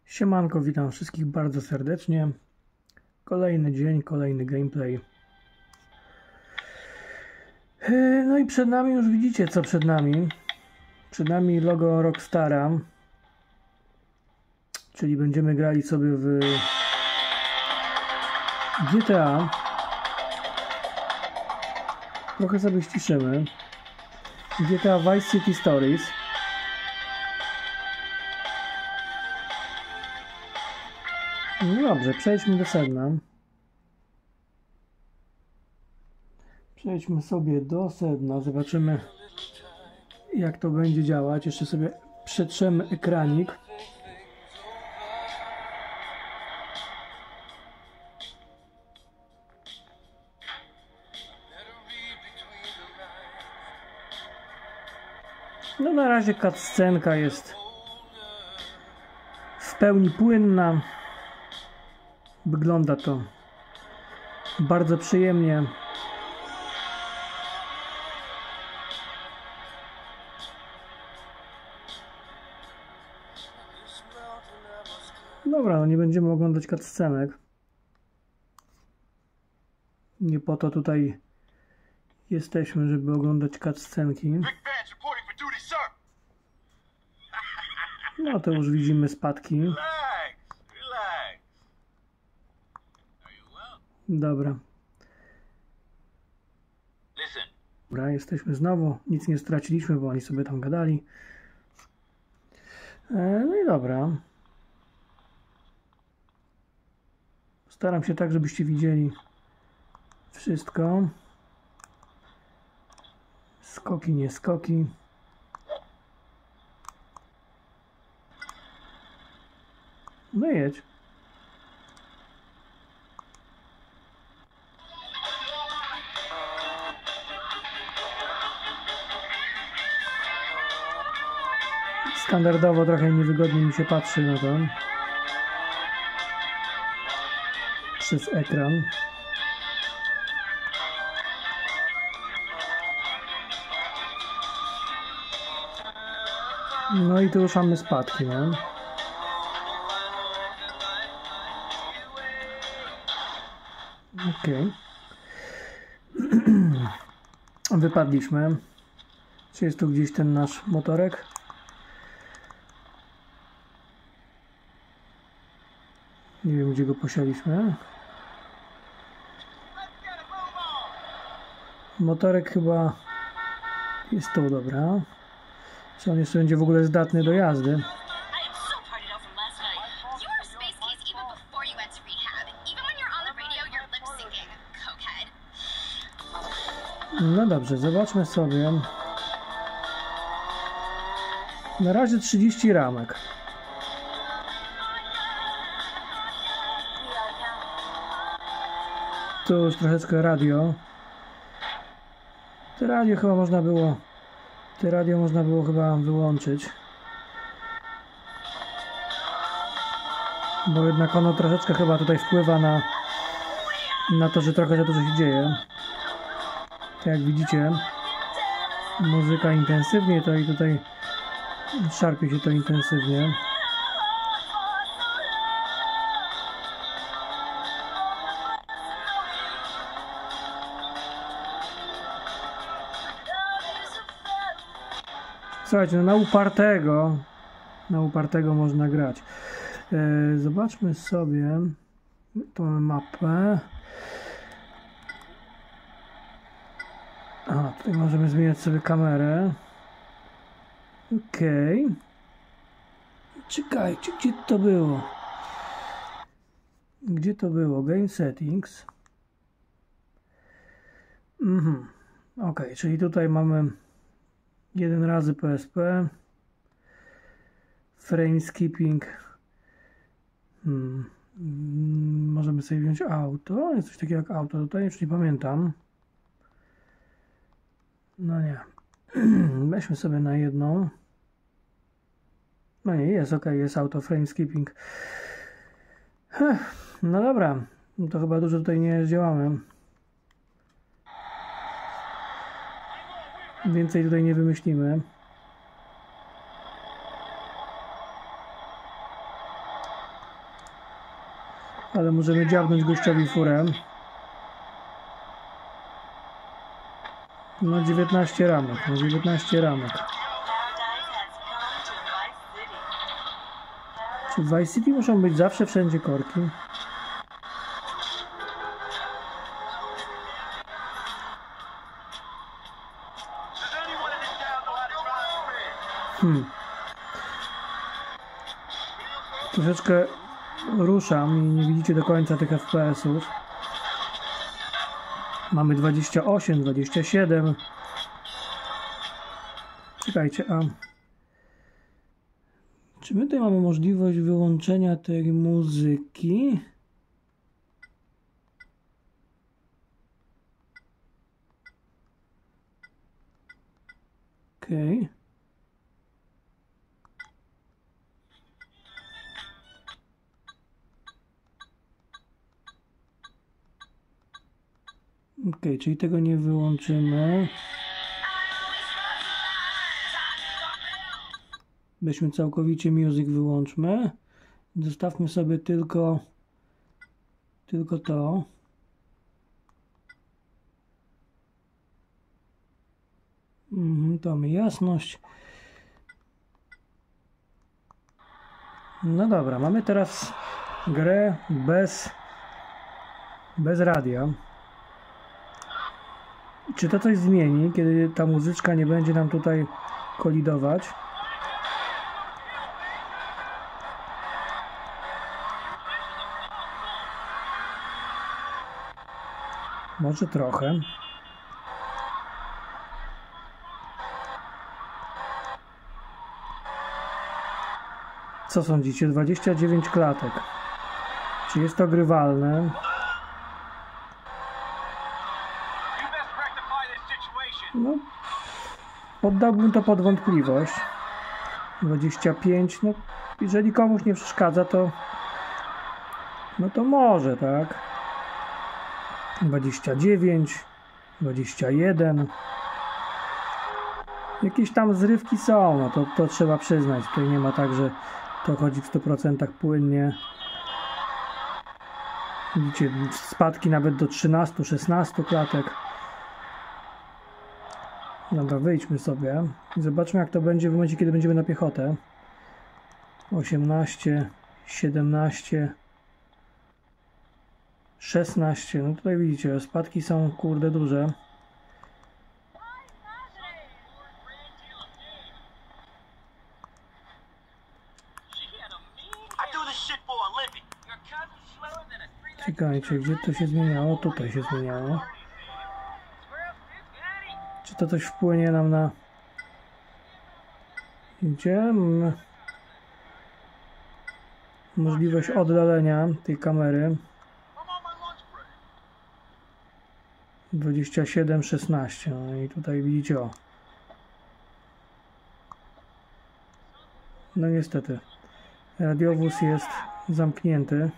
Siemanko, witam wszystkich bardzo serdecznie. Kolejny dzień, kolejny gameplay. No i przed nami już widzicie co przed nami. Przed nami logo Rockstara. Czyli będziemy grali sobie w GTA. Trochę sobie ściszymy. GTA Vice City Stories. No dobrze, przejdźmy do sedna. Przejdźmy sobie do sedna, zobaczymy jak to będzie działać. Jeszcze sobie przetrzemy ekranik. No na razie cutscenka jest w pełni płynna. Wygląda to bardzo przyjemnie. Dobra, no nie będziemy oglądać cutscenek. Nie po to tutaj jesteśmy, żeby oglądać cutscenki. No to już widzimy spadki. Dobra. Dobra, jesteśmy znowu. Nic nie straciliśmy, bo oni sobie tam gadali. No i dobra. Staram się tak, żebyście widzieli wszystko. Skoki, nie skoki. No jedź. Standardowo trochę niewygodnie mi się patrzy na to przez ekran. No i tu już mamy spadki, nie? Okej. Wypadliśmy. Czy jest tu gdzieś ten nasz motorek? Nie wiem, gdzie go posialiśmy. Motorek chyba jest tu, dobra. Czy on jeszcze będzie w ogóle zdatny do jazdy? No dobrze, zobaczmy sobie. Na razie 30 ramek. Tu już troszeczkę radio. Te radio można było chyba wyłączyć. Bo jednak ono troszeczkę chyba tutaj wpływa na to, że trochę za dużo się dzieje. Tak jak widzicie, muzyka intensywnie, to i tutaj szarpie się to intensywnie. Słuchajcie, no na upartego można grać. Zobaczmy sobie tą mapę. A, tutaj możemy zmieniać sobie kamerę. Okej. Czekajcie, gdzie to było? Gdzie to było? Game Settings. Okej, czyli tutaj mamy 1 razy PSP. Frame skipping. Możemy sobie wziąć auto. Jest coś takiego jak auto tutaj, już nie pamiętam. No nie. Weźmy sobie na jedną. No nie, jest ok, jest auto frame skipping. No dobra, no to chyba dużo tutaj nie zdziałamy. Więcej tutaj nie wymyślimy. Ale możemy dziabnąć gościowi furę. No 19 ramek, no 19 ramek. Czy w Vice City muszą być zawsze wszędzie korki? Troszeczkę ruszam i nie widzicie do końca tych FPS-ów. Mamy 28, 27. Czekajcie, a czy my tutaj mamy możliwość wyłączenia tej muzyki? Okej. Okej, czyli tego nie wyłączymy. Weźmy całkowicie music, wyłączmy. Zostawmy sobie tylko to. To mamy jasność. No dobra, mamy teraz grę bez radia. Czy to coś zmieni, kiedy ta muzyczka nie będzie nam tutaj kolidować? Może trochę. Co sądzicie? 29 klatek. Czy jest to grywalne? No, poddałbym to pod wątpliwość. 25, no jeżeli komuś nie przeszkadza, to no to może, tak? 29, 21. Jakieś tam zrywki są, no to trzeba przyznać. Tutaj nie ma tak, że to chodzi w 100% płynnie. Widzicie, spadki nawet do 13, 16 klatek. Dobra, wyjdźmy sobie i zobaczmy, jak to będzie w momencie, kiedy będziemy na piechotę. 18, 17, 16. No tutaj widzicie, spadki są kurde duże. Czekajcie, gdzie to się zmieniało? Tutaj się zmieniało. Czy to coś wpłynie nam na... Gdzie? Możliwość oddalenia tej kamery. 27, 16. No i tutaj widzicie, o. No niestety. Radiowóz jest zamknięty.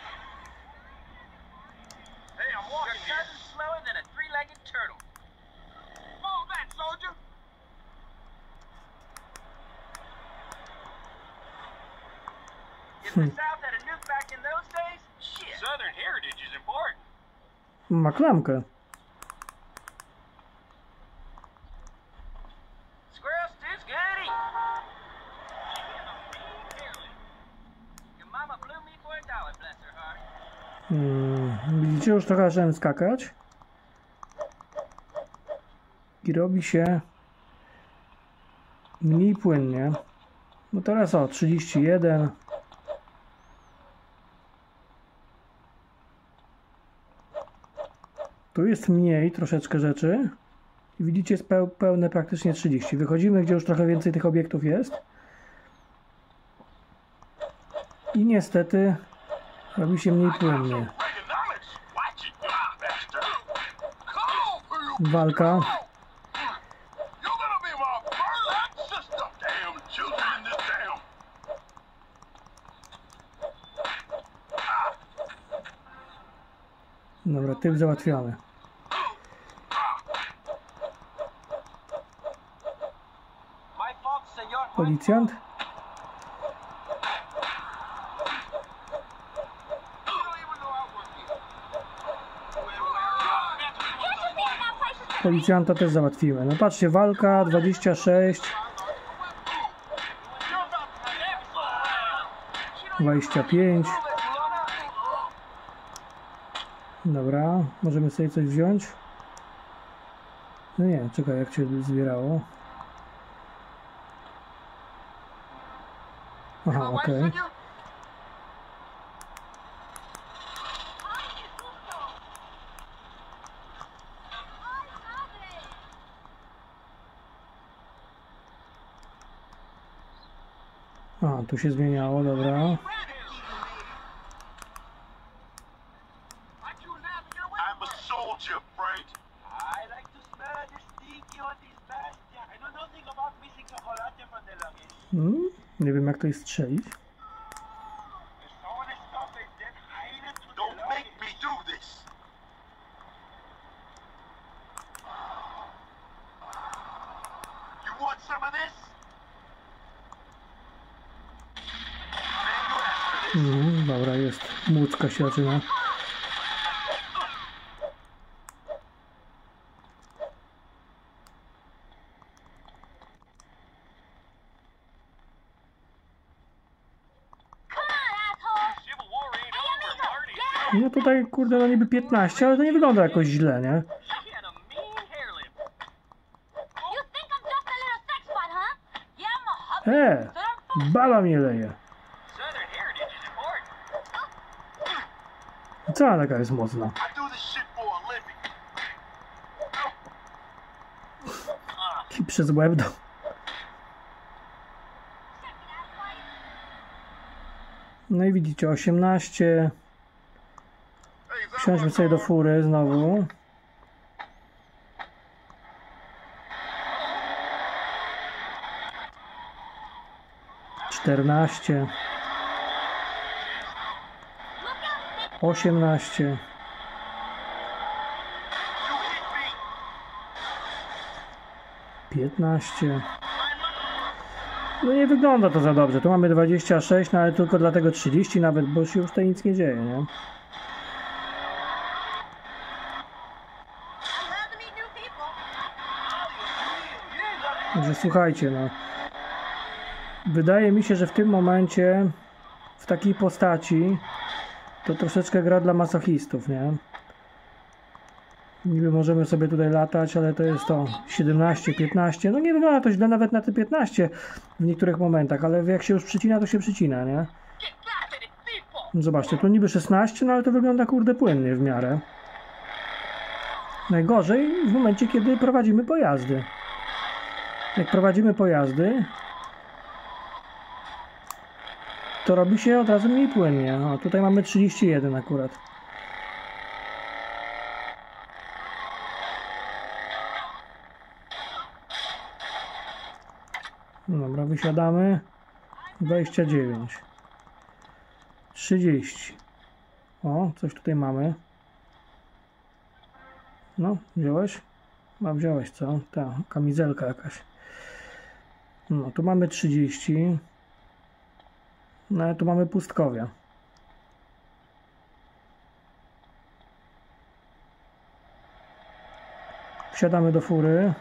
Ma klamkę. Widzicie, już trochę zacząłem skakać i robi się mniej płynnie. No teraz o 31. Tu jest mniej troszeczkę rzeczy i widzicie, jest pełne praktycznie 30. Wychodzimy, gdzie już trochę więcej tych obiektów jest i niestety robi się mniej płynnie. Walka. Dobra, typ załatwiony. Policjant? Policjanta też załatwimy. No patrzcie, walka 26. 25. Dobra, możemy sobie coś wziąć. No nie, czekaj, jak cię zbierało. Aha, okej. A, tu się zmieniało, dobra. I'm a soldier, Frank. I like to smell the stinky on these bastards. I know nothing about missing chocolate from the luggage. Nie wiem, jak to jest strzelić. There's someone is stopping them hiding to the luggage. Don't make me do this. You want some of this? Dobra, jest. Młódzka się zaczyna. No tutaj, kurde, no niby 15, ale to nie wygląda jakoś źle, nie? Bala mnie leje. Co ona taka jest mocna? I do this shit for a living. I przez łeb do... No i widzicie, 18. Wsiądźmy sobie do fury znowu. Czternaście. 18. 15. No nie wygląda to za dobrze. Tu mamy 26, no ale tylko dlatego 30 nawet, bo się już tutaj nic nie dzieje, nie? Także słuchajcie, no. Wydaje mi się, że w tym momencie w takiej postaci to troszeczkę gra dla masochistów, nie? Niby możemy sobie tutaj latać, ale to jest to 17, 15. No nie wygląda to źle nawet na te 15 w niektórych momentach, ale jak się już przycina, to się przycina, nie? Zobaczcie, tu niby 16, no ale to wygląda kurde płynnie w miarę. Najgorzej w momencie, kiedy prowadzimy pojazdy. Jak prowadzimy pojazdy, to robi się od razu mniej płynnie. O, tutaj mamy 31 akurat. Dobra, wysiadamy. 29. 30. O, coś tutaj mamy. No, wziąłeś? A, wziąłeś, co? Ta, kamizelka jakaś. No, tu mamy 30. No, ale tu mamy pustkowia. Wsiadamy do fury.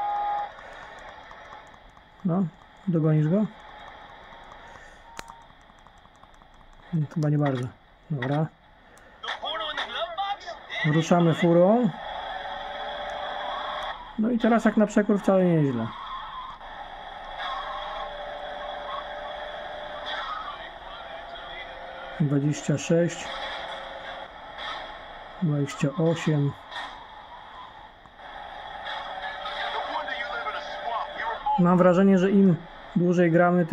No, dogonisz go? Chyba nie bardzo. Dobra. Ruszamy furą. No i teraz jak na przekór wcale nieźle. Dwadzieścia 28. Mam wrażenie, że im dłużej gramy,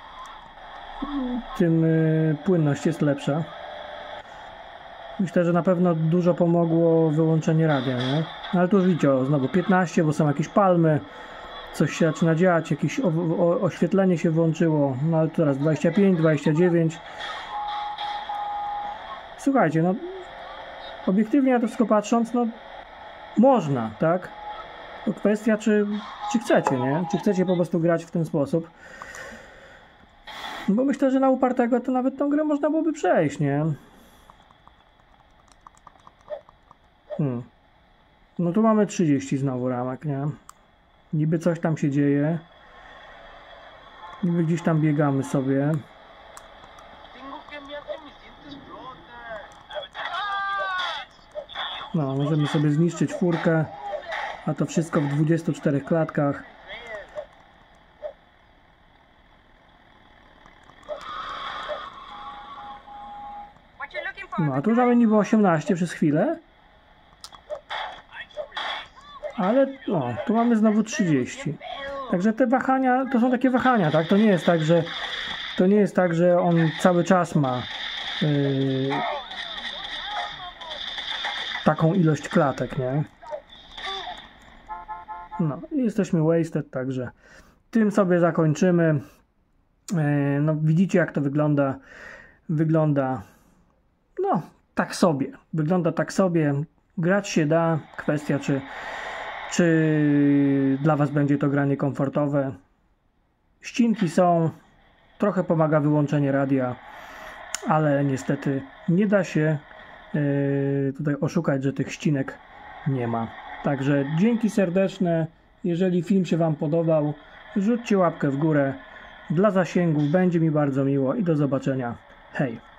tym płynność jest lepsza. Myślę, że na pewno dużo pomogło wyłączenie radia, nie? No ale tu już widzicie, znowu 15, bo są jakieś palmy, coś się zaczyna dziać, jakieś oświetlenie się włączyło, no ale teraz 25, 29. Słuchajcie, no obiektywnie na to wszystko patrząc, no można, tak? To kwestia, czy chcecie, nie? Czy chcecie po prostu grać w ten sposób? Bo myślę, że na upartego to nawet tą grę można byłoby przejść, nie? No tu mamy 30 znowu ramek, nie? Niby coś tam się dzieje. Niby gdzieś tam biegamy sobie. No, możemy sobie zniszczyć furkę. A to wszystko w 24 klatkach. No, a tu mamy niby 18 przez chwilę. Ale, no, tu mamy znowu 30. Także te wahania, to są takie wahania, tak? To nie jest tak, że on cały czas ma taką ilość klatek, nie? No, jesteśmy wasted, także tym sobie zakończymy. No, widzicie, jak to wygląda. Wygląda, no, tak sobie. Wygląda tak sobie. Grać się da. Kwestia, czy dla Was będzie to granie komfortowe. Ścinki są. Trochę pomaga wyłączenie radia, ale niestety nie da się tutaj oszukać, że tych ścinek nie ma. Także dzięki serdeczne. Jeżeli film się Wam podobał, rzućcie łapkę w górę. Dla zasięgów będzie mi bardzo miło i do zobaczenia. Hej!